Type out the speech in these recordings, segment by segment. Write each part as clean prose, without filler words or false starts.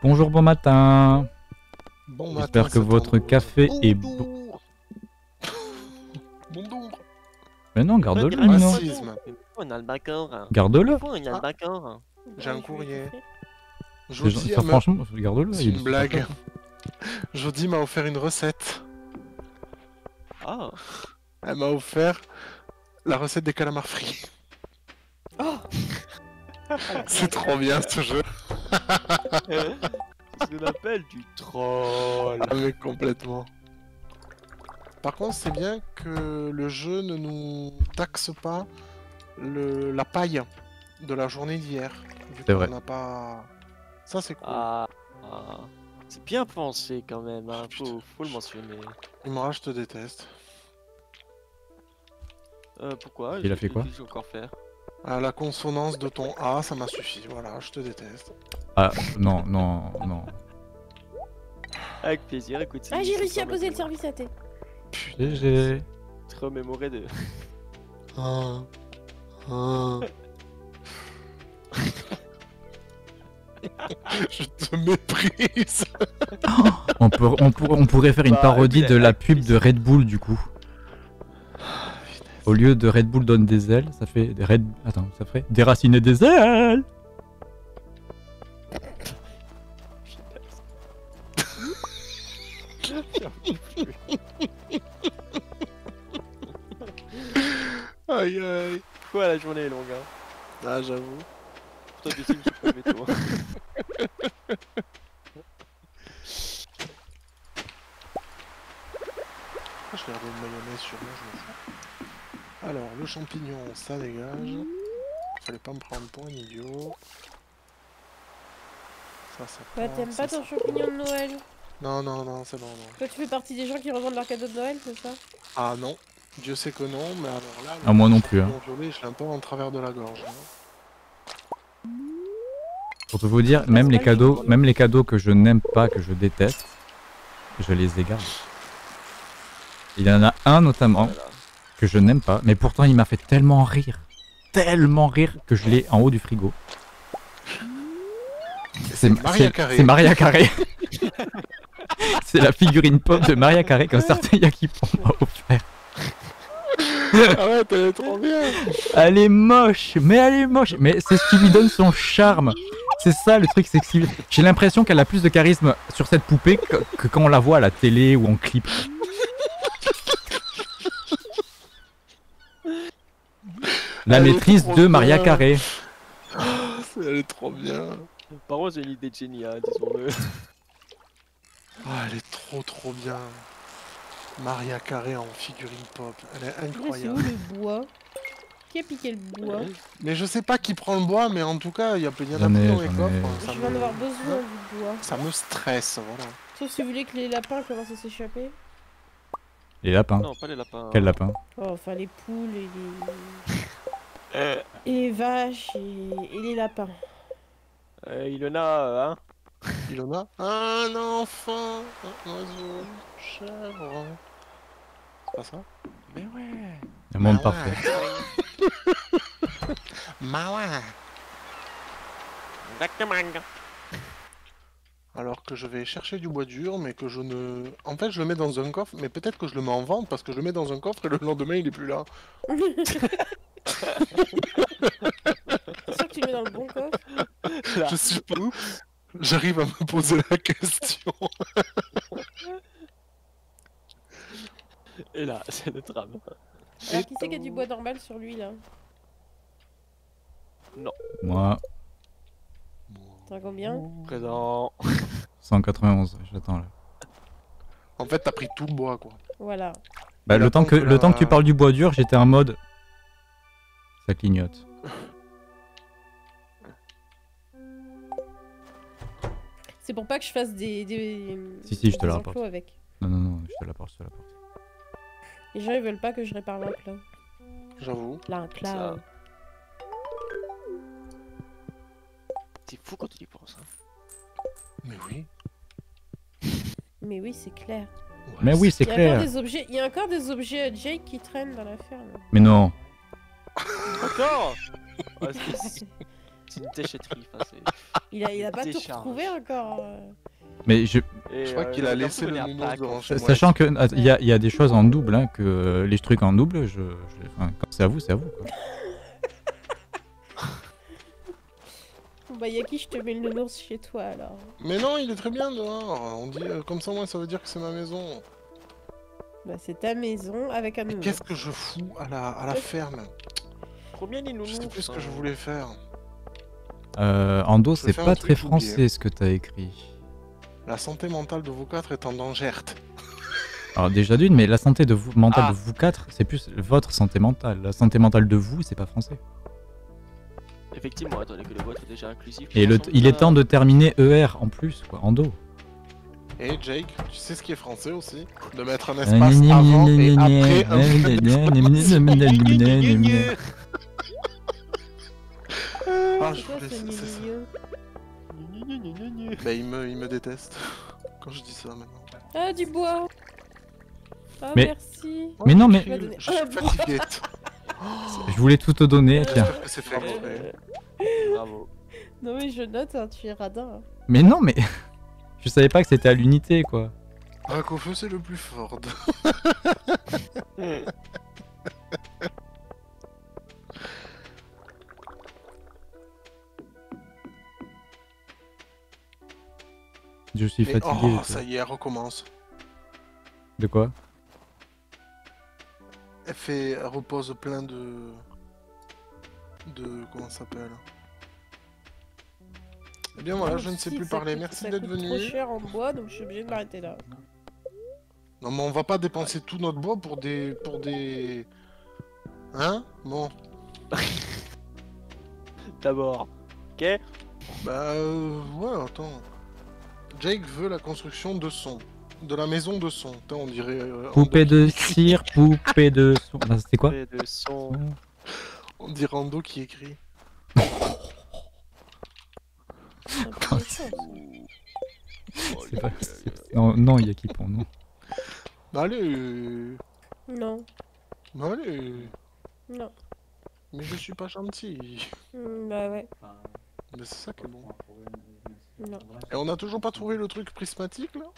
Bonjour, bon matin. Bon matin. J'espère que votre café est bon. Bonjour. Mais non, garde-le, Racisme. Nino. Racisme. On a le bacor. Garde-le. On a le bacor. J'ai un courrier. Ça, Jody, franchement, garde-le. c'est il est une blague. super. Jody m'a offert une recette. Ah. Elle m'a offert la recette des calamars frits. Oh. C'est trop bien ce jeu. C'est l'appel du troll. Ah mais complètement. Par contre, c'est bien que le jeu ne nous taxe pas la paille de la journée d'hier. C'est vrai. On n'a pas... Ça c'est cool. Ah. C'est bien pensé quand même, hein. Faut le mentionner. Imra, je te déteste. Pourquoi? Il a fait quoi? Qu'est-ce que j'ai encore faire? Ah, la consonance de ton A, ça m'a suffi. Voilà, je te déteste. Ah, non, non, non. Avec plaisir, écoute. Ah, j'ai réussi à poser le service à thé. GG. Te remémorer de... Je te méprise. On pourrait faire une Bah, parodie écoute, de la avec pub de plaisir. Red Bull du coup. Au lieu de Red Bull donne des ailes, ça fait des Red... Attends, ça ferait déraciner des ailes. Aïe aïe. Quoi, la journée est longue, hein. Ah, j'avoue. Pour toi, tu sais que je suis pas météo. Je vais regarder une mayonnaise sur moi, je m'en fous. Alors, le champignon, ça dégage. Fallait pas me prendre pour un idiot. Ça Bah, part, t'aimes ça, pas ton champignon de Noël? Non, non, non, c'est bon, non. Toi, tu fais partie des gens qui revendent leurs cadeaux de Noël, c'est ça? Ah non, Dieu sait que non, mais alors là... Ah, moi non plus, hein. Le violet, je l'ai un peu en travers de la gorge. Hein. Pour tout vous dire, même les cadeaux que je n'aime pas, que je déteste, je les égare. Il y en a un notamment Voilà. que je n'aime pas, mais pourtant il m'a fait tellement rire que je l'ai en haut du frigo. C'est Maria Carré. C'est Maria Carré. C'est la figurine pop de Maria Carré qu'un certain Yakipon m'a offert. Ah ouais, t'es trop bien. Elle est moche, mais c'est ce qui lui donne son charme. C'est ça le truc, c'est que j'ai l'impression qu'elle a plus de charisme sur cette poupée que quand on la voit à la télé ou en clip. La Elle est maîtrise trop de Maria bien. Carré. Elle est trop bien. Par contre, j'ai une idée de génie, hein, disons-le. Ah, elle est trop bien. Maria Carré en figurine pop. Elle est Mais c'est où incroyable. le bois? Qui a piqué le bois? Mais je sais pas qui prend le bois, mais en tout cas, il y en a plus J'en ai, dans les j'en ai. coffres. Je vais en avoir besoin du bois. Ça me stresse, voilà. Sauf si vous voulez que les lapins commencent à s'échapper. Les lapins. Non, pas les lapins. Quel lapin? Oh, enfin les poules et les vaches et les lapins. Ilona, hein. Ilona. Un enfant, un oiseau, une chèvre. C'est pas ça? Mais ouais. Un monde Ah ouais. parfait. Mawa. Exactement. Alors que je vais chercher du bois dur, mais que je ne... En fait, je le mets dans un coffre, mais peut-être que je le mets en vente parce que je le mets dans un coffre et le lendemain, il est plus là. C'est sûr que tu le mets dans le bon coffre? Là. Je sais pas. J'arrive à me poser la question. Et là, c'est le drame. Alors qui c'est qui a du bois normal sur lui là? Moi, T'as combien? Présent. 191, j'attends là. En fait, t'as pris tout le bois, quoi. Voilà. Bah, Il le attend temps que tu parles du bois dur, j'étais en mode... Ça clignote. C'est pour pas que je fasse des Si, je te des la enclos rapporte. avec. Non, je te l'apporte, Les gens ils veulent pas que je répare l'enclos. J'avoue. L'enclos. Ça. C'est fou quand tu y penses. Hein. Mais oui. Mais oui, c'est clair. Ouais, Mais oui, c'est Il y a encore clair. des objets, il y a encore des objets Jake qui traînent dans la ferme. Mais non. Encore. Ah, c'est une déchetterie. Enfin, Il a pas tout Décharge. retrouvé encore. Mais Je crois qu'il a laissé le nounours devant chez moi. sachant que il y a des choses en double, hein, que les trucs en double, enfin, quand c'est à vous, quoi. Bon, bah, Yaki, je te mets le nounours chez toi alors. Mais non, il est très bien dehors. On dit comme ça, moi, ça veut dire que c'est ma maison. Bah, c'est ta maison avec un Mais nounours. qu'est-ce que je fous à la ferme? Combien les Je nounous sais plus ce que je voulais faire. Ando, Je c'est fais un pas truc, très j'ai oublié. français ce que t'as écrit. La santé mentale de vous quatre est en danger. Alors déjà d'une, mais la santé de vous, mentale Ah. de vous quatre, c'est plus votre santé mentale. La santé mentale de vous, c'est pas français. Effectivement, attendez que le vote est déjà inclusif. Et il est temps de terminer ER en plus, quoi, Ando. Et Jake, tu sais ce qui est français aussi? De mettre un espace avant et après un Ah, je C'est quoi voulais... ce c'est ça. milieu? Bah, il me déteste quand je dis ça maintenant. Ah, du bois. Ah, Mais- merci. Mais non, mais- Tu vas donner Je suis un bois. fatigué. Je voulais tout te donner, tiens. J'espère que c'est fait exprès. Bravo. Non, mais je note, hein, tu es radin. Mais non, mais je savais pas que c'était à l'unité, quoi. Rakofeu, c'est le plus fort. Je suis Mais fatigué. oh, quoi. ça y est, elle recommence. De quoi? Elle repose plein de... Comment ça s'appelle? Eh bien voilà, je ne sais Si, plus ça parler. coûte- Merci ça d'être coûte trop venu. cher en bois, donc je suis obligée de m'arrêter là. Non mais on va pas dépenser tout notre bois pour des... Hein? Bon. D'abord. Ok. Bah ouais, attends. Jake veut la construction de son. De la maison de son. Putain, on dirait... Poupée de cire, poupée de son. Ah, c'était quoi? Fait de son. On dirait Ando qui écrit. C'est un peu méchant, C'est pas- Non, non, Yakipon, non. Bah allez... ça. Non, Bah allez... non. Mais je suis pas gentil. Bah ouais, Mais c'est ça qui est bon. non. Et on a toujours pas trouvé le truc prismatique là?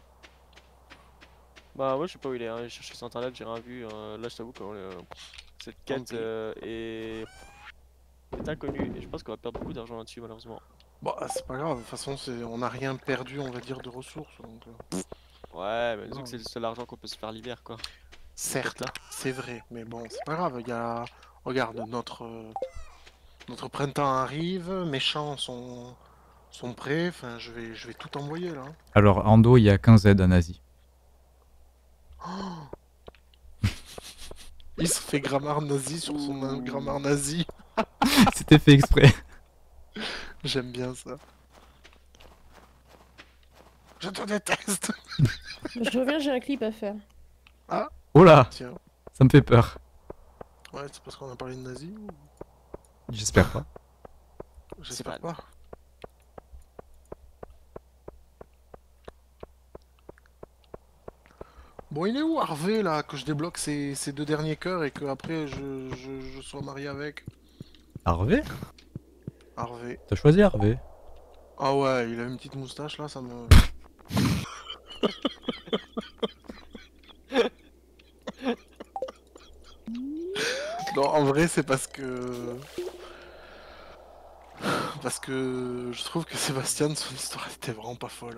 Bah, moi je sais pas où il est. Hein. J'ai cherché sur internet, j'ai rien vu. Là, je t'avoue que cette quête pis. est inconnue. Et je pense qu'on va perdre beaucoup d'argent là-dessus, malheureusement. Bah c'est pas grave, de toute façon on n'a rien perdu on va dire de ressources. Donc, Ouais, mais disons que c'est le seul argent qu'on peut se faire l'hiver, quoi. certes, c'est vrai, mais bon c'est pas grave, il y a... Regarde, notre printemps arrive, mes champs sont prêts, enfin je vais tout envoyer là. Alors, Ando, il y a 15 aides à nazi. Il se fait grammaire nazi sur son grammaire nazi. C'était fait exprès. J'aime bien ça. Je te déteste. Je reviens, j'ai un clip à faire. Oh là, Tiens, ça me fait peur. ouais c'est parce qu'on a parlé de nazi ou... J'espère pas. J'espère pas. pas. Bon, il est où Harvey là, que je débloque ces deux derniers cœurs et que après je sois marié avec Harvey? Harvey. T'as choisi Harvey? Ah ouais, il a une petite moustache là, ça me... Non, en vrai, c'est parce que... Parce que je trouve que Sébastien, son histoire était vraiment pas folle.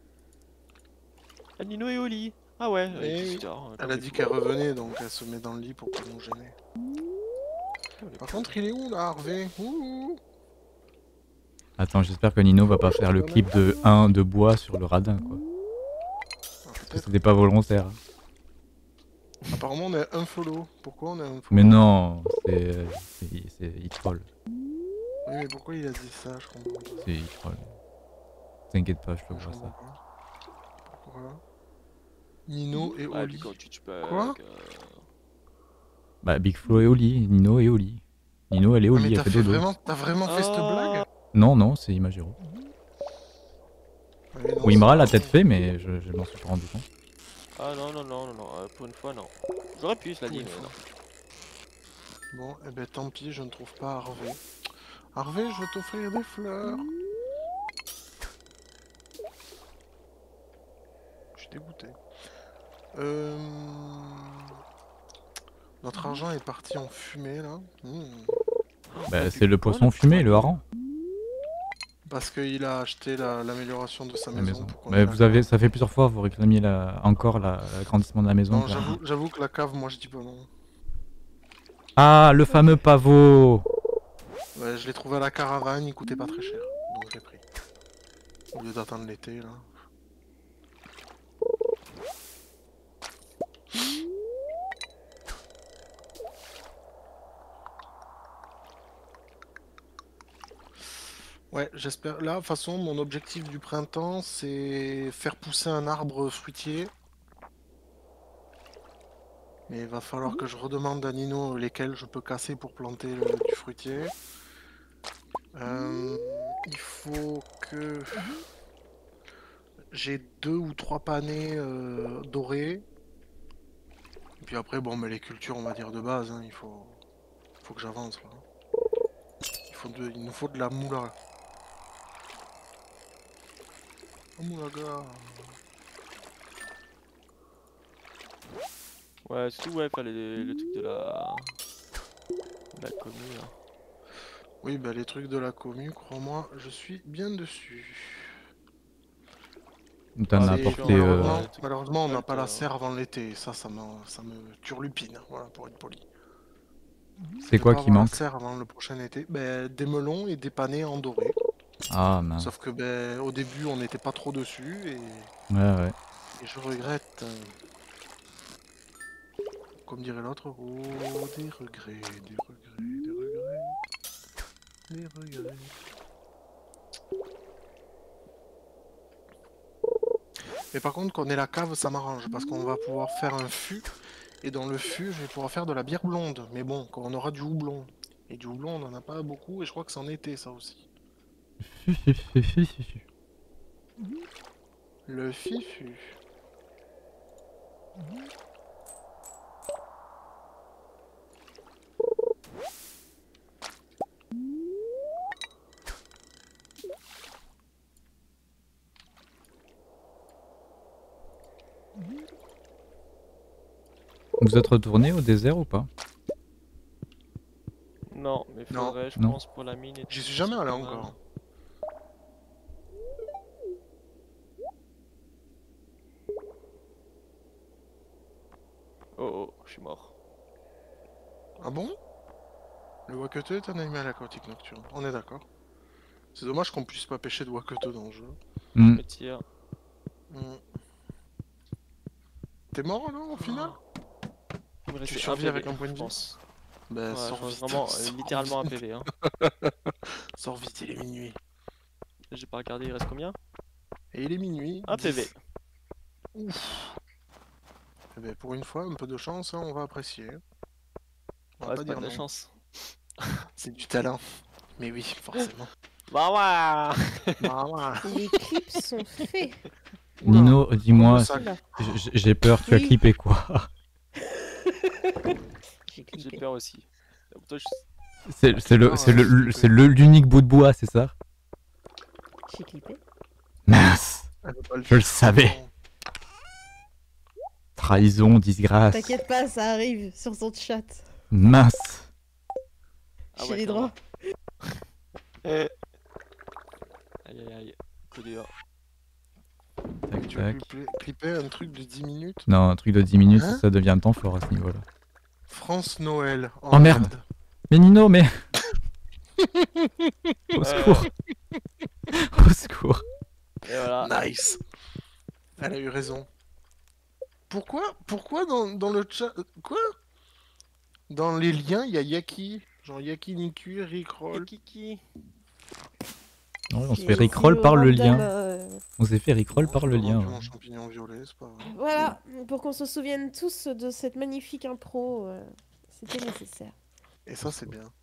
Ah, Nino et Oli. Ah ouais, Eh avec oui. l'histoire, Elle comme a il dit faut. qu'elle revenait, donc elle se met dans le lit pour pas nous gêner. Par contre, il est où là, Harvey? Ouh. Attends, j'espère que Nino va pas faire le clip de 1 de bois sur le radin, quoi. Ah, Parce que peut-être. c'était pas volontaire. Apparemment, on est un follow. Pourquoi on est un follow? Mais non, il troll. Oui, mais pourquoi il a dit ça? Je comprends pas. Il troll. T'inquiète pas, je te Je vois comprends ça. pas. Pourquoi? Nino et Ouais, Oli. puis quand tu peux. Quoi? Bah, Big Flo et Oli, Nino et Oli. Nino, elle est Ah, Oli, mais elle t'as fait fait dodo. t'as vraiment fait cette blague? Non, non, c'est Imagiro. Ah, mais non, Oui, Imra c'est l'a pas peut-être bon. fait, mais je m'en suis pas rendu compte. Ah non, non, non, non, non, pour une fois, non. J'aurais pu, cela dit, Pour mais une non. Bon, eh ben tant pis, je ne trouve pas Harvey. Harvey, je vais t'offrir des fleurs. Je suis dégoûté. Notre argent est parti en fumée là. Bah, c'est le poisson fumé, le hareng. Parce qu'il a acheté l'amélioration de sa La maison. maison. Pour qu'on Mais ait vous la avez, cave. ça fait plusieurs fois, vous réclamiez encore l'agrandissement de la maison. Non, j'avoue que la cave, moi je dis pas non. Ah, le fameux pavot. Ouais, je l'ai trouvé à la caravane, il coûtait pas très cher. Donc je l'ai pris. Au lieu d'attendre l'été là. Ouais, j'espère. Là, de toute façon, mon objectif du printemps, c'est faire pousser un arbre fruitier. Mais il va falloir que je redemande à Nino lesquels je peux casser pour planter du fruitier. Il faut que j'ai 2 ou 3 panais dorés. Et puis après, bon, mais les cultures, on va dire de base, hein, il faut que j'avance là. Il nous faut de la moula. La moulaga. Ouais, surtout, ouais, faire le truc de la commune. Là. Oui, bah les trucs de la commu, crois-moi, je suis bien dessus. T'en as Ah, apporté. Malheureusement, on n'a pas la serre avant l'été. Ça me turlupine, voilà, pour être poli. C'est quoi qui manque? La serre avant le prochain été. Ben, des melons et des panais en doré. Ah mince. Sauf que ben, au début, on n'était pas trop dessus et, Ouais. et je regrette. Comme dirait l'autre, oh, des regrets, des regrets, des regrets, des regrets. Mais par contre, qu'on ait la cave, ça m'arrange parce qu'on va pouvoir faire un fût. Et dans le fût, je vais pouvoir faire de la bière blonde. Mais bon, quand on aura du houblon. Et du houblon, on n'en a pas beaucoup et je crois que c'est en été, ça aussi. Le fifu. Vous êtes retourné au désert ou pas? Non, mais Non. faudrait, je Non. pense, pour la mine et tout. J'y suis jamais c'est allé pas mal. encore. Oh, je suis mort. Ah bon? Le wakete est un animal aquatique nocturne. On est d'accord. C'est dommage qu'on puisse pas pêcher de wakete dans le jeu. Hmm. Me tire. T'es mort alors au final? Il me Tu restait survis PV, avec un point de je vie? pense. Bah, Ouais, sors je reste vite. vraiment Sors littéralement un vite. PV. Hein. Sors vite, il est minuit. J'ai pas regardé, il reste combien? Et il est minuit. Un 10. PV. Ouf. Eh ben, pour une fois, un peu de chance, hein, on va apprécier. On va Ouais, pas c'est pas dire de la non. chance. C'est du talent. Mais oui, forcément. Bah ouais. Bah, voilà. Les clips sont faits. Oula. Nino, dis-moi, Le sac. Oula, j'ai peur, tu as Oui. clippé quoi? j'ai J'ai clippé. peur aussi. Toi, C'est l'unique bout de bois, c'est ça? J'ai clippé. Mince, Elle veut pas le je le dire. savais. Trahison, disgrâce. T'inquiète pas, ça arrive sur son chat. Mince. Ah J'ai ouais, les droits. Aïe aïe aïe. Coup dur. Tac, Tu veux tac. clipper un truc de 10 minutes? Non, un truc de 10 minutes, Hein ça devient temps fort à ce niveau-là. France Noël. Oh, merde. Mais Nino, mais... Au secours. Au secours. Et voilà. Nice. Elle a eu raison. Pourquoi dans le chat... Quoi? Dans les liens, il y a Yaki. Genre Yaki, Niku, Rickroll. Kiki. Ouais, on se C'est- fait rickroll c'est par au le random, lien. On s'est fait rickroll par le lien. Mon Ouais. champignon violet, c'est pas grave. Voilà, pour qu'on se souvienne tous de cette magnifique impro, c'était nécessaire. Et ça, c'est bien.